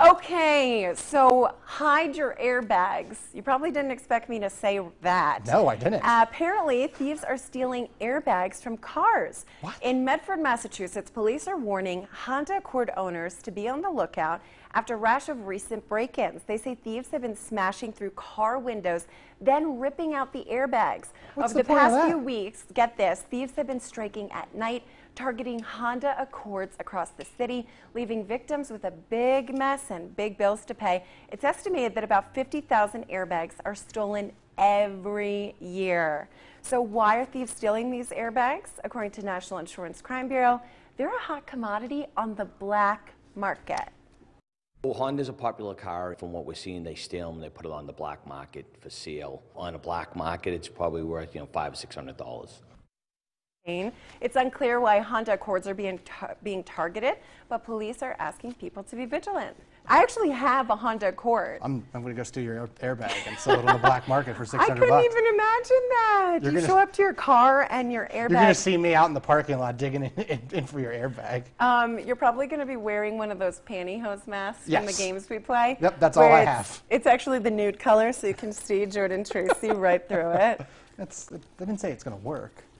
Okay, so hide your airbags. You probably didn't expect me to say that. No, I didn't. Apparently, thieves are stealing airbags from cars. What? In Medford, Massachusetts, police are warning Honda Accord owners to be on the lookout after a rash of recent break-ins. They say thieves have been smashing through car windows, then ripping out the airbags. What's Over the point of past that? few weeks, get this, thieves have been striking at night, targeting Honda Accords across the city, leaving victims with a big mess and big bills to pay. It's estimated that about 50,000 airbags are stolen every year. So why are thieves stealing these airbags? According to National Insurance Crime Bureau, they're a hot commodity on the black market. Well, Honda's a popular car. From what we're seeing, they steal them, they put it on the black market for sale. On a black market, it's probably worth, $500 or $600. It's unclear why Honda Accords are being targeted, but police are asking people to be vigilant. I actually have a Honda Accord. I'm going to go steal your airbag and sell it on the black market for $600. I couldn't even imagine that. You show up to your car and your airbag. You're going to see me out in the parking lot digging in for your airbag. You're probably going to be wearing one of those pantyhose masks Yes. from the games we play. Yep, that's all I have. It's actually the nude color, so you can see Jordan Tracy right through it. They didn't say it's going to work.